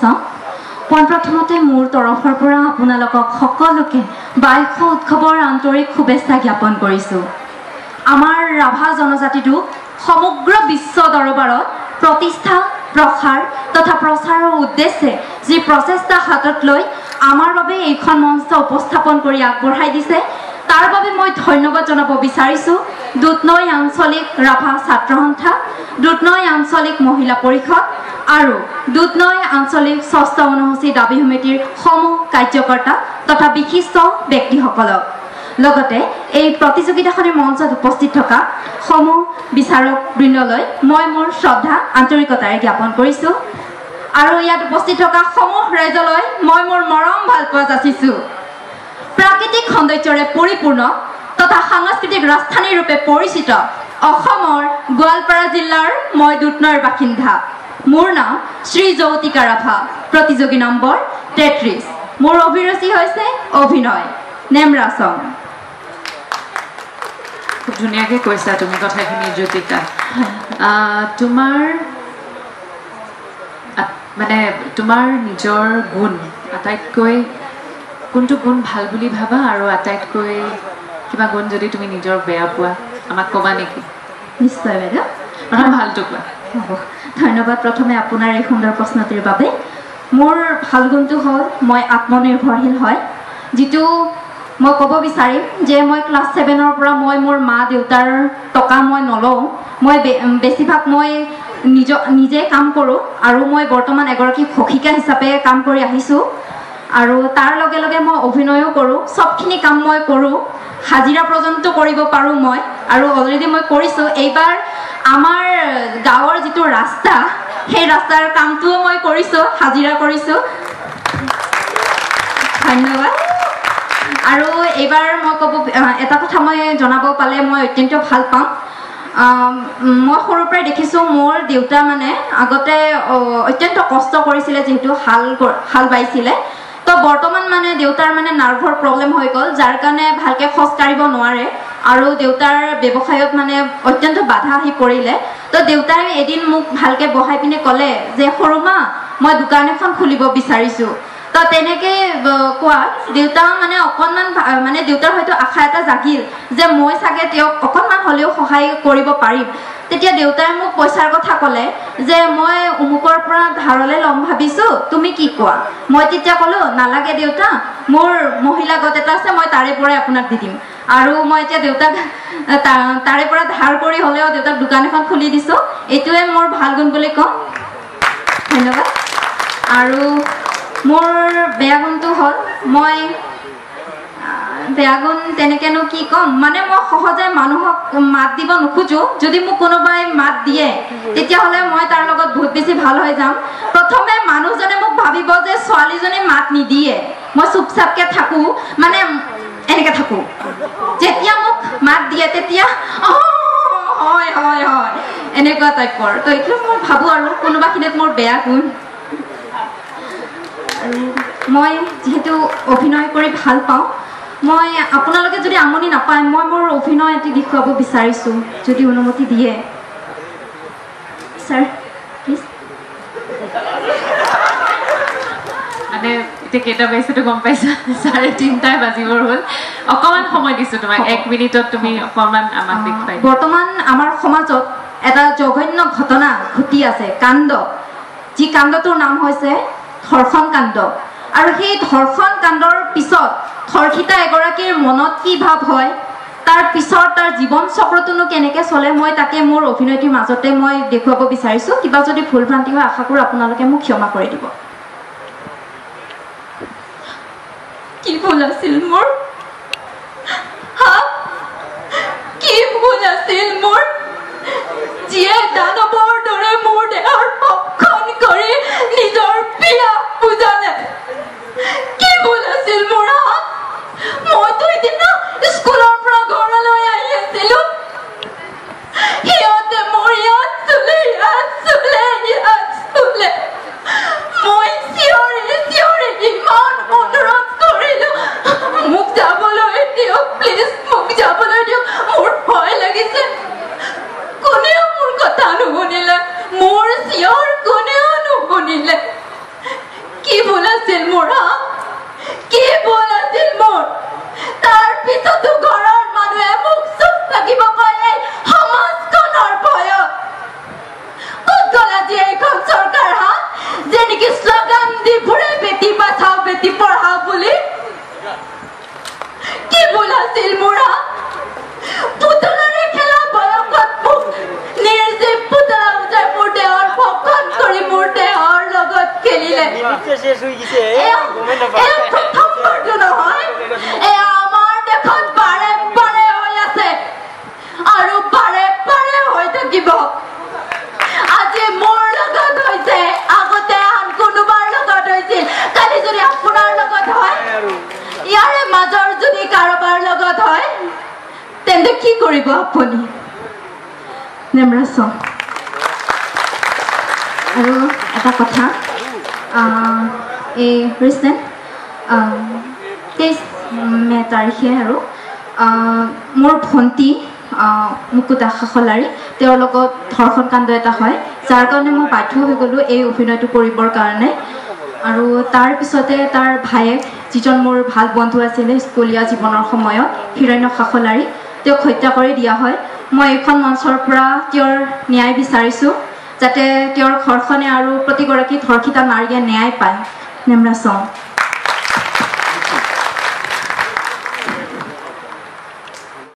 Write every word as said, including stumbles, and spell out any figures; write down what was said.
মঞ্চ পোনপ্ৰথমতে মোৰ তৰফৰ পৰা আপোনালোকক সকলোকে বাইশ উৎসৱৰ আন্তৰিক শুভেচ্ছা জ্ঞাপন কৰিছোঁ। আমাৰ ৰাভা জনজাতিটোক সমগ্ৰ বিশ্ব দৰবাৰত প্ৰতিষ্ঠা প্ৰসাৰ তথা প্ৰচাৰৰ উদ্দেশ্যে যি প্ৰচেষ্টা হাতত লৈ আমাৰ বাবে এইখন মঞ্চ উপস্থাপন কৰি আগবঢ়াই দিছে তাৰ বাবে মই ধন্যবাদ জনাব বিচাৰিছোঁ দুধনৈ আঞ্চলিক ৰাভা ছাত্ৰ সন্থা, দুধনৈ আঞ্চলিক মহিলা পৰিষদ আৰু দুধনৈ আঞ্চলিক ষষ্ঠ অনুসূচী দাবী সমিতিৰ সমূহ কাৰ্যকৰ্তা তথা বিশিষ্ট ব্যক্তিসকলক লগতে এই প্ৰতিযোগিতাখনিৰ মঞ্চত উপস্থিত থকা সমূহ বিচাৰক বৃন্দলৈ মই মোৰ শ্ৰদ্ধা আন্তৰিকতাৰে জ্ঞাপন কৰিছোঁ আৰু ইয়াত উপস্থিত থকা সমূহ ৰাইজলৈ মই মোৰ মৰম ভালপোৱা যাচিছোঁ। প্ৰাকৃতিক সৌন্দৰ্যৰে পৰিপূৰ্ণ তথা সাংস্কৃতিক ৰাজধানী ৰূপে পৰিচিত অসমৰ গোৱালপাৰা জিলাৰ মই দুধনৈৰ বাসিন্দা। মোৰ নাম শ্ৰী জ্যোতিকা ৰাভা, প্ৰতিযোগী নম্বৰ তেত্ৰিছ। মোৰ অভিৰুচি হৈছে অভিনয়। নেমৰাচং। খুব ধুনীয়াকৈ কৈছা তুমি কথাখিনি জ্যোতিকা। তোমাৰ মানে তোমাৰ নিজৰ গুণ আটাইতকৈ কোনটো গুণ ভাল বুলি ভাবা আৰু আটাইতকৈ কিবা গুণ যদি তুমি নিজৰ বেয়া পোৱা আমাক ক'বা নেকি? নিশ্চয় বাইদেউ, প্ৰথম ভালটো কোৱা। হ'ব, ধন্যবাদ প্ৰথমে আপোনাৰ এই সুন্দৰ প্ৰশ্নটিৰ বাবে। মোৰ ভাল গুণটো হ'ল মই আত্মনিৰ্ভৰশীল হয়, যিটো মই ক'ব বিচাৰিম যে মই ক্লাছ ছেভেনৰ পৰা মই মোৰ মা দেউতাৰ টকা মই নলওঁ, মই বেছিভাগ মই নিজ নিজে কাম কৰোঁ আৰু মই বৰ্তমান এগৰাকী সখীকা হিচাপে কাম কৰি আহিছোঁ আৰু তাৰ লগে লগে মই অভিনয়ো কৰোঁ। চবখিনি কাম মই কৰোঁ, হাজিৰা পৰ্যন্ত কৰিব পাৰোঁ মই আৰু অলৰেডি মই কৰিছোঁ। এইবাৰ আমাৰ গাঁৱৰ যিটো ৰাস্তা সেই ৰাস্তাৰ কামটোও মই কৰিছোঁ, হাজিৰা কৰিছোঁ। ধন্যবাদ। আৰু এইবাৰ মই ক'ব এটা কথা মই জনাব পালে মই অত্যন্ত ভাল পাম। মই সৰুৰ পৰাই দেখিছোঁ মোৰ দেউতা মানে আগতে অত্যন্ত কষ্ট কৰিছিলে, যিহেতু হাল হাল বাইছিলে। তো বৰ্তমান মানে দেউতাৰ মানে নাৰ্ভৰ প্ৰব্লেম হৈ গ'ল, যাৰ কাৰণে ভালকৈ খোজ কাঢ়িব নোৱাৰে আৰু দেউতাৰ ব্যৱসায়ত মানে অত্যন্ত বাধা আহি পৰিলে। তো দেউতাই এদিন মোক ভালকৈ বহাই পিনে ক'লে যে সৰু মা মই দোকান এখন খুলিব বিচাৰিছোঁ। তো তেনেকৈ কোৱাত দেউতা মানে অকণমান মানে দেউতাৰ হয়তো আশা এটা জাগিল যে মই চাগে তেওঁক অকণমান হ'লেও সহায় কৰিব পাৰিম। তেতিয়া দেউতাই মোক পইচাৰ কথা ক'লে যে মই অমুকৰ পৰা ধাৰলৈ ল'ম ভাবিছোঁ, তুমি কি কোৱা? মই তেতিয়া ক'লোঁ নালাগে দেউতা, মোৰ মহিলা গোট এটা আছে, মই তাৰে পৰাই আপোনাক দি দিম। আৰু মই এতিয়া দেউতাক তাৰে পৰা ধাৰ কৰি হ'লেও দেউতাক দোকান এখন খুলি দিছোঁ। এইটোৱে মোৰ ভাল গুণ বুলি কওঁ। ধন্যবাদ। আৰু মোৰ বেয়া গুণটো হ'ল মই বেয়া গুণ তেনেকেনো কি ক'ম, মানে মই সহজে মানুহক মাত দিব নোখোজোঁ। যদি মোক কোনোবাই মাত দিয়ে তেতিয়াহ'লে মই তাৰ লগত বহুত বেছি ভাল হৈ যাম। প্ৰথমে মানুহজনে মোক ভাবিব যে ছোৱালীজনী মাত নিদিয়ে, মই চুপচাপকৈ থাকোঁ, মানে এনেকৈ থাকোঁ। যেতিয়া মোক মাত দিয়ে তেতিয়া হয় হয় হয় এনেকুৱা টাইপৰ। তো এইটো মই ভাবোঁ আৰু কোনোবাখিনিত মোৰ বেয়া গুণ। আৰু মই যিহেতু অভিনয় কৰি ভাল পাওঁ, মই আপোনালোকে যদি আমনি নাপায় মই মোৰ অভিনয় এটি দেখুৱাব বিচাৰিছোঁ, যদি অনুমতি দিয়ে। Sir please. মানে এতিয়া কেইটা বাজিছেতো গম পাইছা, চাৰে তিনিটাই বাজিবৰ হ'ল। অকণমান সময় দিছোঁ তোমাক, এক মিনিটত তুমি অকণমান আমাক দেখুৱাই। বৰ্তমান আমাৰ সমাজত এটা জঘন্য ঘটনা ঘটি আছে, কাণ্ড, যি কাণ্ডটোৰ নাম হৈছে ধৰ্ষণ কাণ্ড। আৰু সেই ধৰ্ষণ কাণ্ডৰ পিছত ধৰ্ষিতা এগৰাকীৰ মনত কি ভাৱ হয়, তাৰ পিছত তাৰ জীৱন চক্ৰটোনো কেনেকৈ চলে, মই তাকে মোৰ অভিনয়টিৰ মাজতে মই দেখুৱাব বিচাৰিছোঁ। কিবা যদি ভুল ভ্ৰান্তি হয় আশা কৰোঁ আপোনালোকে মোক ক্ষমা কৰি দিব। কি ভুল আছিল মোৰ, কি ভুল আছিল মোৰ, যিয়ে দানৱৰ দৰে মোৰ দেহৰ ভক্ষণ কৰি নিজৰ বিয়া বুজালে। কি ভুল আছিল মোৰ, মইতো সিদিনা স্কুলৰ পৰা ঘৰলৈ আহি আছিলোঁ, সিহঁতে মোৰ ইয়াত চুলে ইয়াত চুলে ইয়াত চুলে। মই চিঞৰি চিঞৰি ইমান অনুৰোধ কৰিলোঁ মোক ভুল আছিল মোৰা পুতলাৰে খেলা বয়সত মোক নিৰ্জীৱ পুতলা উঠাই মোৰ দেহৰ ভক্ষণ কৰি মোৰ দেহৰ লগত খেলিলে নহয় এয়া আমাৰ দেশত বাৰে বাৰে হৈ আছে আৰু বাৰে বাৰে হৈ থাকিব আজি মোৰ লগত হৈছে আগতে আন কোনোবাৰ লগত হৈছিল কালি যদি আপোনাৰ লগত হয় ইয়াৰে মাজৰ যদি কাৰোবাৰ লগত হয় তেন্তে কি কৰিব আপুনি নেমৰাছ আৰু এটা কথা এই ৰিচেণ্ট তেইছ মে তাৰিখে আৰু মোৰ ভণ্টি মুকুতা খাখলাৰী তেওঁৰ লগত ধৰ্ষণ কাণ্ড এটা হয় যাৰ কাৰণে মই বাধ্য হৈ গ'লোঁ এই অভিনয়টো কৰিবৰ কাৰণে আৰু তাৰ পিছতে তাৰ ভায়েক যিজন মোৰ ভাল বন্ধু আছিলে স্কুলীয়া জীৱনৰ সময়ত হিৰণ্য খাখলাৰী তেওঁক হত্যা কৰি দিয়া হয় মই এইখন মঞ্চৰ পৰা তেওঁৰ ন্যায় বিচাৰিছোঁ যাতে তেওঁৰ ঘৰখনে আৰু প্ৰতিগৰাকী ধৰ্ষিতা নাৰীয়ে ন্যায় পায় নেমৰাছ